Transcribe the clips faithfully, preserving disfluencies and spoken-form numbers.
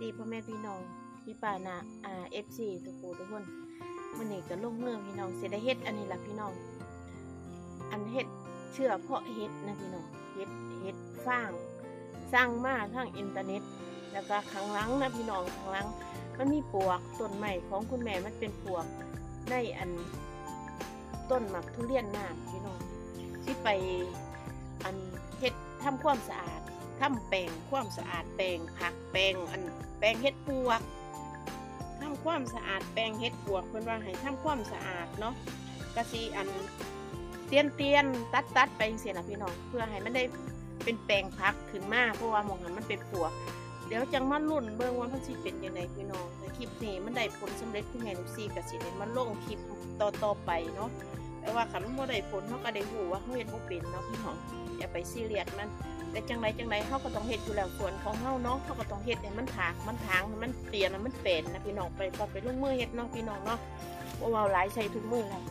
ดีพ่อแม่พี่น้องพี่ป่านะอ่าเอฟซีทุกคนทุกคนมันนี่ก็ลงมือพี่น้องเสร็จได้เฮ็ดอันนี้ละพี่น้องอันเฮ็ดเชื่อเพาะเฮ็ดนะพี่น้องเฮ็ดเฮ็ดฟางสร้างมาทางอินเทอร์เน็ตแล้วก็ข้างหลังนะพี่น้องข้างหลังมันมีปลวกต้นใหม่ของคุณแม่มันเป็นปลวกได้อันต้นหมักทุเรียนน้ำพี่น้องที่ไปอันเฮ็ดทำความสะอาดทำแปลงความสะอาดแปลงผักแปลงอันแปลงเฮ็ดปลวกทำความสะอาดแปลงเฮ็ดปลวกเพิ่นว่าให้ทำความสะอาดเนาะกะสิอันเตียนเตียนตัดตัดไปเสียนะพี่น้องเพื่อให้มันได้เป็นแปลงผักขึ้นมาเพราะว่าหมองนั้นมันเป็นปลวกเดี๋ยวจังมาลุ้นเบิ่งว่ามันสิเป็นยังไงพี่น้องแต่คลิปนี้มันได้ผลสำเร็จที่แม่ลูกซีก็สิได้มาลงคลิปต่อต่อไปเนาะแต่ว่าคันมันบ่ได้ผลเฮาก็ได้รู้ว่าเฮาเฮ็ดบ่เป็นเนาะพี่น้องอย่าไปซีเรียสมันแต่จังไรจังไรเฮาก็ต้องเฮ็ดอยู่แล้วส่วนของเฮาเนาะเฮาก็ต้องเฮ็ดให้มันถากมันทางมันเตียนมันเป็นนะพี่น้องไปก็ไปลงมือเฮ็ดเนาะพี่น้องเนาะบ่เว้าหลายใส่ทุกมือเลย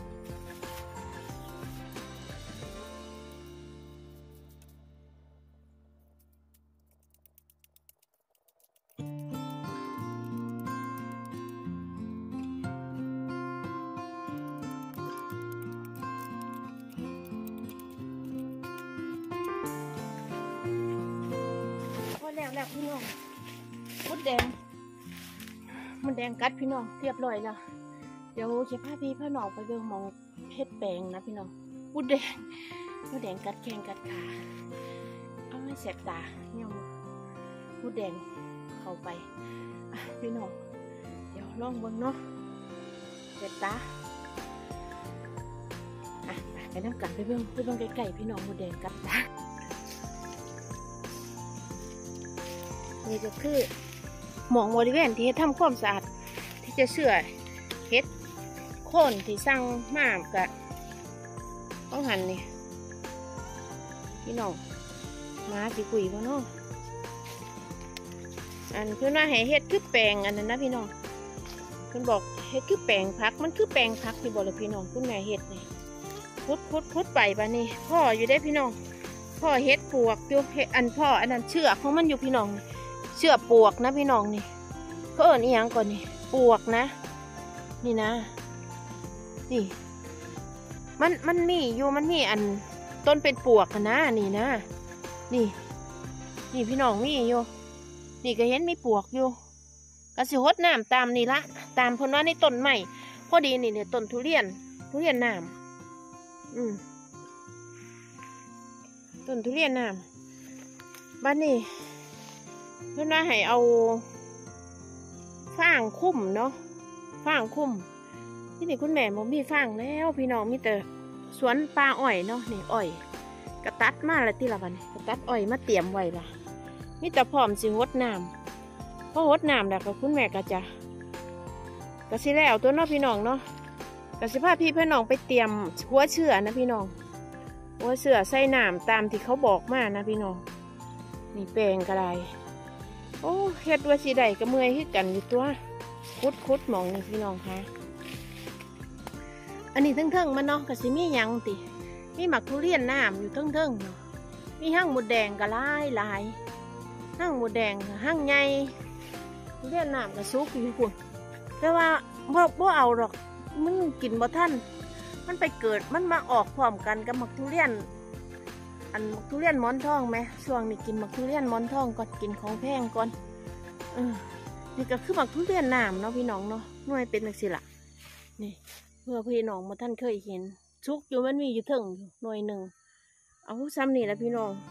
แล้วแล้วพี่น้องมดแดงมดแดงกัดพี่น้องเรียบร้อยแล้วเดี๋ยวจะพาพี่พาน้องไปเบิ่งมองเฮ็ดแปลงนะพี่น้องมดแดงมดแดงกัดแข้งกัดขาเอาให้แสบตาเนี่ยมดแดงเข้าไปพี่น้องเดี๋ยวลองเบิ่งเนาะแสบตาอ่ะไปน้ำกันไปเบิ่งไปเบิ่งใกล้ๆพี่น้องมดแดงกัดตานี่ก็คือหมองบริเวณที่ทำความสะอาดที่จะเชื่อเฮ็ดโค่นที่สร้างมากกะต้องหันนี่พี่น้องมาสิกุยพ่อน้องอันคือว่าให้เฮ็ดคือแปลงอันนั้นนะพี่น้องคุณบอกเฮ็ดคือแปลงพักมันคือแปลงพักที่บอกเลยพี่น้องคุณแม่เฮ็ดนี่พุดพุดพุดไปบ้านี่พ่ออยู่ได้พี่น้องพ่อเฮ็ดปลวกอยู่เฮ็ดอันพ่ออันนั้นเชือกของมันอยู่พี่น้องเชือกปลวกนะพี่น้องนี่เขาเอิ้นอีหยังก่อนนี่ปลวกนะนี่นะนี่มันมันมีอยู่มันมีอันต้นเป็นปลวกนะนี่นะนี่นี่พี่น้องมีอยู่นี่ก็เห็นมีปลวกอยู่ก็สิหดน้ำตามนี่ละตามเพิ่นว่าในต้นใหม่พอดีนี่เนี่ยต้นทุเรียนทุเรียนน้ำอืมต้นทุเรียนน้ำบ้านนี่เพื่อนว่าให้เอาฟางคุ้มเนาะฟางคุ้มที่นี่คุณแม่ผมมีฟางแล้วพี่น้องมีแต่สวนปลาอ้อยเนาะนี่อ้อยกระตัดมาแล้วที่ละวันกระตัดอ้อยมาเตรียมไว้ละมีแต่พร้อมสิหดน้ำพอหดน้ำแล้วก็คุณแม่ก็จะก็สิแล้วตัวเนาะพี่น้องเนาะก็สิพาพี่พี่น้องไปเตรียมหัวเชื่อนะพี่น้องหัวเชื่อใส่น้ำตามที่เขาบอกมานะพี่น้องนี่แปลงกระไรโอ้เฮ็ดว่าสีใดก็เมื่อยขึ้นกันอยู่ตัวคุดคุดมองนี่พี่น้องคะอันนี้ทั้งๆมันเนาะก็สิมียังติมีหมักทุเรียนน้ำอยู่ทั้งๆเนาะมีห้างหมดแดงก็ลายลายห้างหมดแดงห้างใหญ่ทุเรียนน้ำก็ซุกอยู่พุ่นแต่ว่าบ่บ่เอาหรอกมันกินบ่ทันมันไปเกิดมันมาออกพร้อมกันกับหมักทุเรียนอันหมักทุเรียนหมอนทองไหมช่วงนี้กินหมักทุเรียนหมอนทองก่อนกินของแพงก่อนเออนี่ก็คือหมักทุเรียนน้ำเนาะพี่น้องเนาะหน่วยเป็นแบบสิละนี่เพื่อพี่น้องมาท่านเคยเห็นชุกอยู่มันมีอยู่ถึงอยู่หน่วยหนึ่งเอาซ้ำนี่แหละพี่น้อง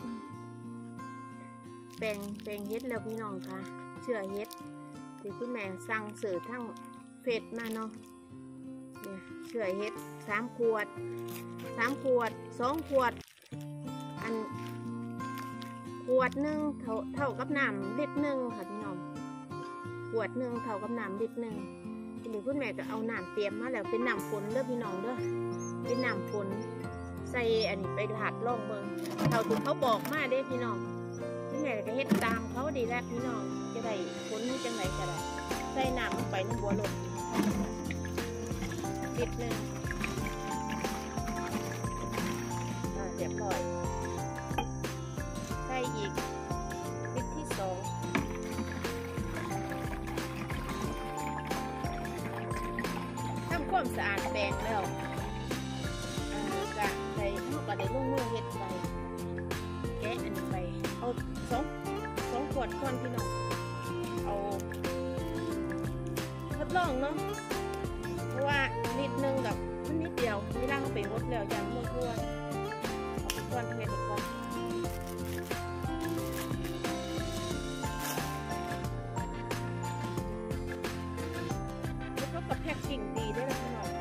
แปลงแปลงเฮ็ดแล้วพี่น้องค่ะเชื่อเฮ็ดที่คุณแม่สั่งเสิร์ฟทั้งเฟสมาเนาะเนี่ยเชื่อเฮ็ดสามขวดสามขวดสองขวดอันขวดหนึ่งเท่าเท่ากับน้ำลิตรหนึ่งค่ะพี่น้องขวดหนึ่งเท่ากับน้ำลิตรหนึ่งทีนี้คุณแม่ก็เอาน้ำเตรียมมาแล้วเป็นน้ำฝนเด้อพี่น้องเด้อเป็นน้ำฝนใส่อันนี้ไปหลาดล่องเบิ่งเท่าที่เขาบอกมาเด้พี่น้องคุณแม่ก็เฮ็ดตามเขาดีแล้วพี่น้องจะได้ฝนจังไหนก็ได้ใส่น้ำลงไปในบัวลมลิตรหนึ่งเรียบร้อยใส่อีกลิตรที่สอง เความสะอาดแปลงแล้วอ่ากะใส่เขาก็ได้ลงมือเฮ็ดไปแกะอันนี้ไปเอาสองสองขวดก่อนพี่น้องเอาทดลองเนาะเพราะว่านิดนึงกับมันนิดเดียวเวลาเขาไปฮดแล้วยังไม่ทั่วเอาไปก่อนเฮ็ดก่อนแล้วก็แพ็คกิ่งดีด้วยนะพี่น้อง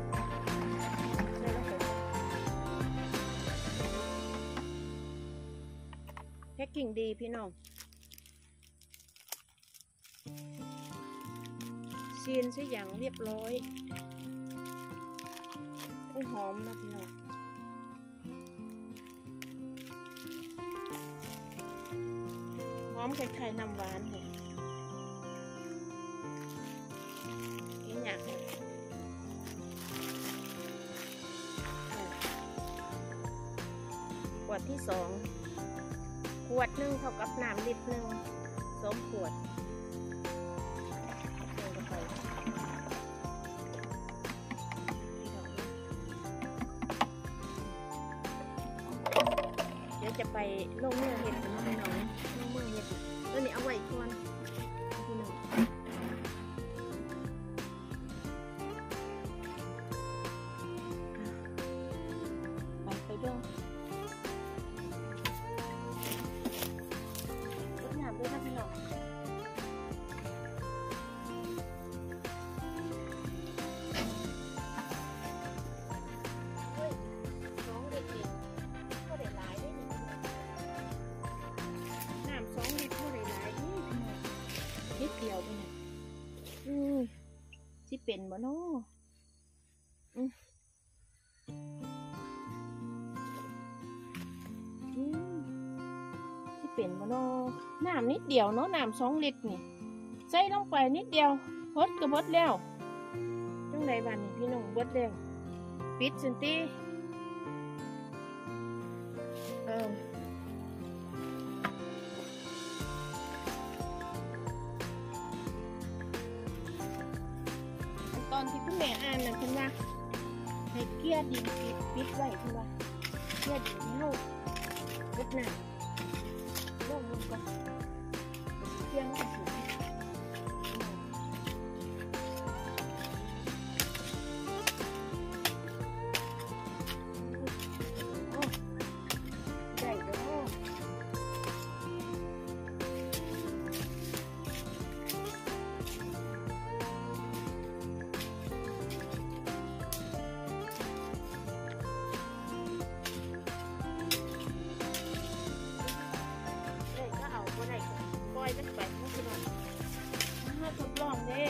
แพ็คกิ่งดีพี่น้องซีนซะอย่างเรียบร้อยหอมนะพี่น้องหอมคล้ายๆน้ำหวานเลยนี่อยากเลยขวดที่สองขวดหนึ่งเท่ากับน้ำลิตรหนึ่งสองขวดเดี๋ยวจะไปลงมือเห็ดน้องน้องลงมือเห็ดตัวนี้เอาไว้ก่อนพี่น้องไปไปเด้อรดน้ำด้วยนะพี่น้องนิดเดียวไปหน่อยอืมที่เป็นบ่เนาะอืมอืมที่เป็นบ่เนาะน้ำนิดเดียวเนาะน้ำสองลิตรนี่ใส่ลงไปนิดเดียวพดก็บดแล้วจังไดบ้านนี่พี่น้องบดแล้วปิดสินตีเออตอนที่คุณแม่อ่านนะคุณว่าให้เกลี่ยดินปิดปิดไว้คุณว่าเกลี่ยดินให้เราลดน้ำลงลงก่อนเกลี่ยให้ถึงได้เด้อปล่อยกันไปนะพี่น้องมาทดลองเด้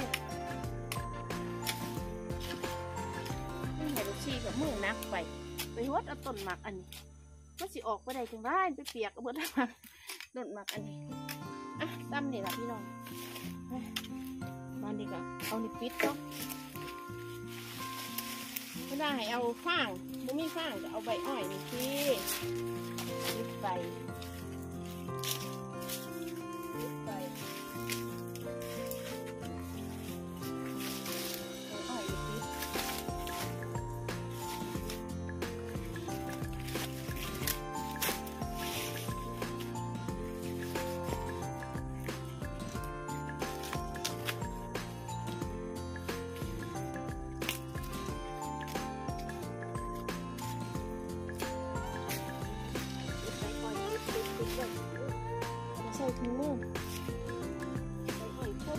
ไม่ให้ลูกชีกับมือนักไปไปฮดเอาต้นหมักอันนี้ก็สิออกไปได้ถึงบ้านไปเปียกเอาเบิดหมักต้นหมักอันนี้อ่ะตั้มนี่แหละพี่น้องมาดีกว่าเอานี่ปิดก็ไม่ได้ให้เอาฟางไม่มีฟางจะเอาใบอ้อยนี่พี่ปิดไปใส่ถุงมือใส่หอยข้น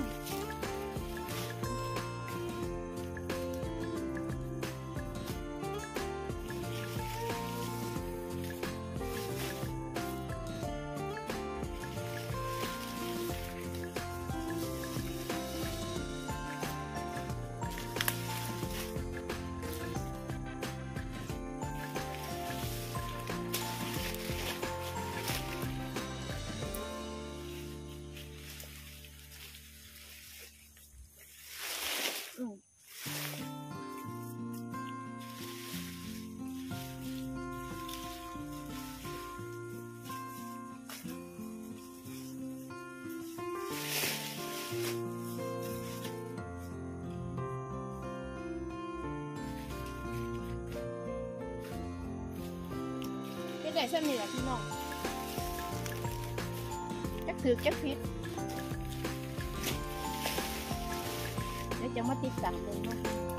ได้เส้นนี่แหละพี่น้องจักถือจักพิษเดี๋ยวจะมาติดสั่งเลยเนาะ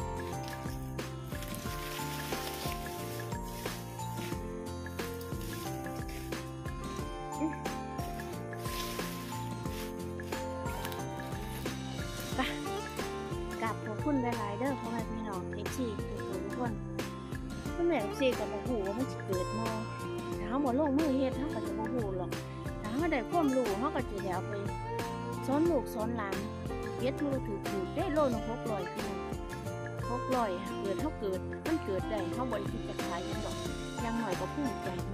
ไปกราบขอบคุณหลายๆเด้อพ่อแม่พี่น้องเอฟซีทุกคนพ่อแม่เอฟซีกับบ่ฮู้ว่ามันสิเกิดเนาะถ้าเฮาบ่ลงมือเฮ็ดเฮาก็จะบ่ฮู้หรอกถ้าเฮาได้ความรู้เฮาก็สิได้เอาไปสอนลูกสอนหลานเฮ็ดมือถูกๆได้โลนึงหกร้อยพี่น้องหกร้อยเกิดเฮาเกิดมันเกิดได้เฮาบ่ได้คิดจะขายหยังดอกอย่างน้อยก็ภูมิใจ